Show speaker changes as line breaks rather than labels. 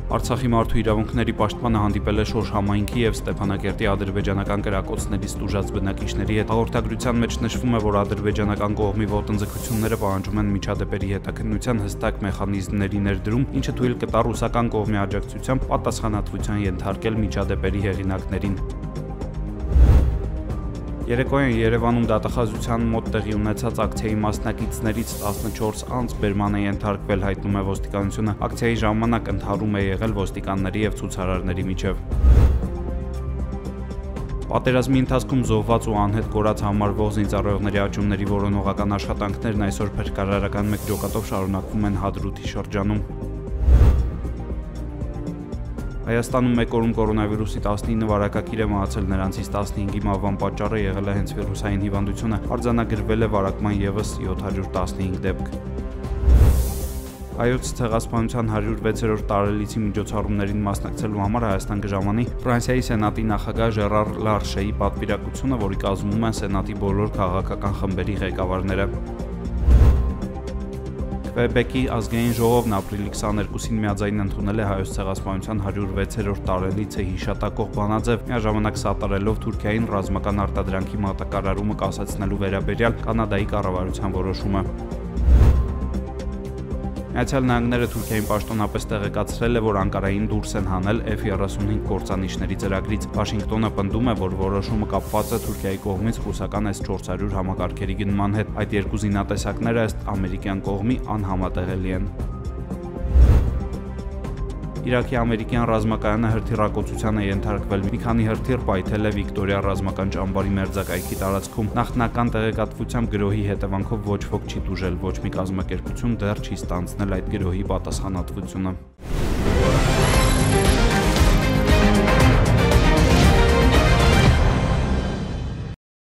Արցախի մարդու իրավունքների պաշտպանը հանդիպել է Շոշ համայնքի և Ստեփանակերտի ադրբեջանական կրակոցներից տուժած բնակիչների հետ։ Հաղորդագրության մեջ նշվում է, որ ադրբեջանական կողմի ոտնձգությունները պահանջում են միջադեպերի հետաքննության հստակ մեխանիզմների ներդրում, ինչը թույլ կտա ռուսական կողմի աջակցությամբ պատասխանատվության ենթարկել միջադեպերի հեղինակներին։ Երեկոյան Երևանում դատախազության մոտ տեղի ունեցած ակցիայի մասնակիցներից 14 անձ բերման է ենթարկվել, հայտնում է ոստիկանությունը։ Ակցիայի ժամանակ ընդհարում է եղել ոստիկանների և ցուցարարների միջև։ Պատերազմի ընթացքում զոհված ու անհետ կորած համարվող զինծառայողների աճումների որոնողական աշխատանքներն այսօր փրկարարական 1 ջոկատով շարունակվում են Հադրութի շրջանում։ Հայաստանում մեկ օրում կորոնավիրուսի 19 վարակակիր է մահացել, նրանցից 15-ի մահվան պատճառը եղել է հենց վիրուսային հիվանդությունը, արձանագրվել է վարակման ևս 715 դեպք։ Հայոց ցեղասպանության 106-րդ տարելիցի միջոցառումներին մասնակցելու համար Հայաստան կժամանի Ֆրանսիայի Սենատի նախագահ Ժերար Լարշեի պատվիրակությունը, որի կազմում են Սենատի բոլոր քաղաքական խմբերի ղեկավարները։ Քվեբեկի ազգային ժողովն ապրիլի 22-ին միաձայն ընդունել է Հայոց ցեղասպանության 106-րդ տարելիցը հիշատակող բանաձև, միաժամանակ սատարելով Թուրքիային ռազմական արտադրանքի մատակարարումը կասեցնելու վերաբերյալ Կանադայի կառավարության որոշումը։ Միացյալ Նահանգները Թուրքիային պաշտոնապես տեղեկացրել է, որ Անկարային դուրս են հանել F-35 կործանիչների ծրագրից։ Վաշինգտոնը պնդում է, որ որոշումը կապված է Թուրքիայի կողմից ռուսական S-400 համակարգերի գնման հետ։ Այդ երկու զինատեսակները ըստ ամերիկյան կողմի անհամատեղելի են։ Իրաքի ամերիկյան ռազմակայանը հրթիռակոծության է ենթարկվել։ Մի քանի հրթիռ պայթել է Վիկտորիա ռազմական ճամբարի մերձակայքի տարածքում։ Նախնական տեղեկատվությամբ գրոհի հետևանքով ոչ ոք չի տուժել, ոչ մի կազմակերպություն դեռ չի ստանձնել այդ գրոհի պատասխանատվությունը։